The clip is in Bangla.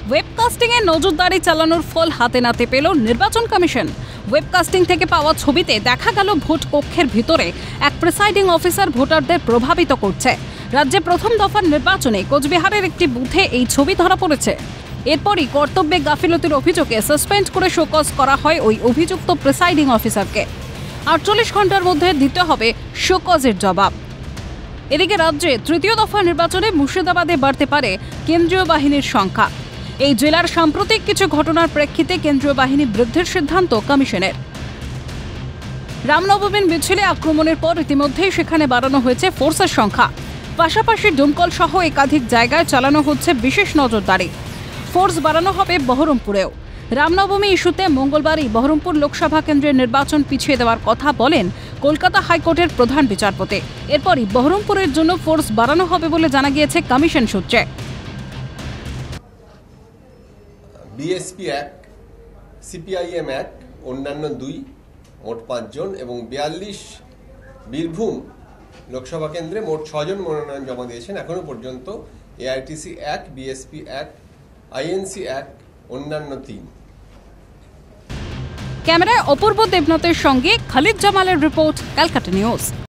ওয়েবকাস্টিং এ নজরদারি চালানোর ফল হাতে নাতে পেল নির্বাচন কমিশন। ওয়েবকাস্টিং থেকে পাওয়া ছবিতে দেখা গেল ভোট কক্ষের ভিতরে এক প্রিসাইডিং অফিসার ভোটারদের প্রভাবিত করছে। রাজ্যে প্রথম দফার নির্বাচনে কোচবিহারের একটি বুথে এই ছবি ধরা পড়েছে। এরপরই কর্তব্যে গাফিলতির অভিযোগে সাসপেন্ড করে শোকজ করা হয় ওই অভিযুক্ত প্রিসাইডিং অফিসারকে। 48 ঘন্টার মধ্যে দিতে হবে শোকজের জবাব। এদিকে রাজ্যে তৃতীয় দফা নির্বাচনে মুর্শিদাবাদে বাড়তে পারে কেন্দ্রীয় বাহিনীর সংখ্যা। এই জেলার সাম্প্রতিক কিছু ঘটনার প্রেক্ষিতে কেন্দ্রীয় বাহিনী বৃদ্ধির সিদ্ধান্ত কমিশনের। রামনবমীর মিছিলে আক্রমণের পর ইতিমধ্যেই সেখানে বাড়ানো হয়েছে ফোর্সের সংখ্যা। পাশাপাশি ডুমকল সহ একাধিক জায়গায় চালানো হচ্ছে বিশেষ নজরদারি। ফোর্স বাড়ানো হবে বহরমপুরেও। রামনবমী ইস্যুতে মঙ্গলবারই বহরমপুর লোকসভা কেন্দ্রের নির্বাচন পিছিয়ে দেওয়ার কথা বলেন কলকাতা হাইকোর্টের প্রধান বিচারপতি। এরপরই বহরমপুরের জন্য ফোর্স বাড়ানো হবে বলে জানা গিয়েছে কমিশন সূত্রে। বিএসপি 1, সিপিআইএম 1, অন্যান্য 2, মোট 5 জন এবং 42 বীরভূম লোকসভা কেন্দ্রে মোট 6 জন মনোনয়ন জমা দিয়েছেন এখনো পর্যন্ত। এআইটিসি 1, বিএসপি 1, আইএনসি 1, অন্যান্য 3। ক্যামেরায় অপূর্ব দেবনাথের সঙ্গে খালিদ জামালের রিপোর্ট, ক্যালকাটা নিউজ।